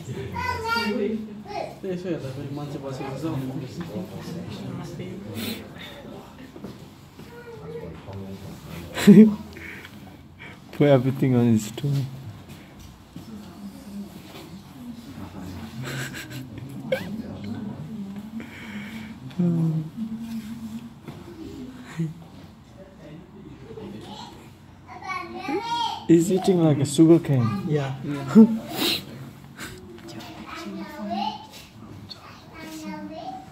Put everything on his toe. He's eating like a sugar cane. Yeah.